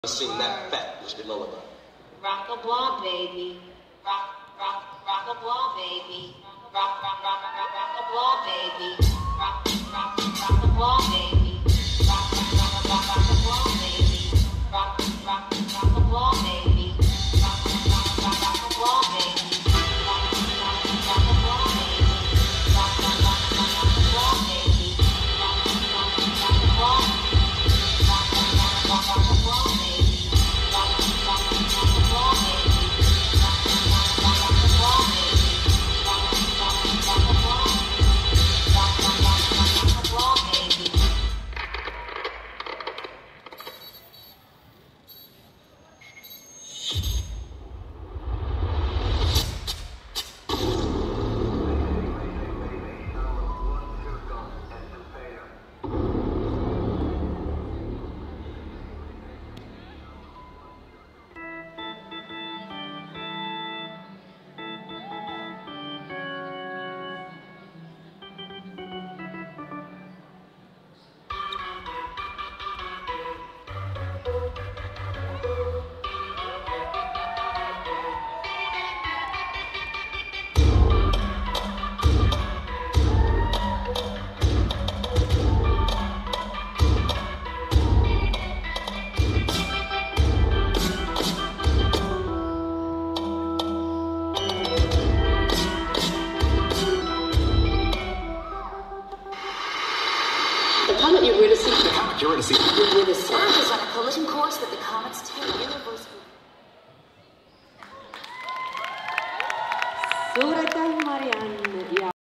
Sing that fat Mr. Lullaby. Rock-a-blah, baby. Rock, rock, rock-a-blah, baby. Rock, rock, rock, rock, rock-a-blah, baby. Rock, rock, rock-a-blah, baby. Rock, rock, rock, rock-a-blah, baby. Rock, rock, rock-a-blah, baby. Rock, rock, rock, rock-a-blah, baby. Rock, rock, rock-a-blah, baby. Rock, rock, rock, rock-a-blah, baby. Rock, rock, rock-a-blah, baby. The comet you're going to see. The comet you're going to see. You're going to see. Earth is on a collision course that the comets take. Suratan Marian.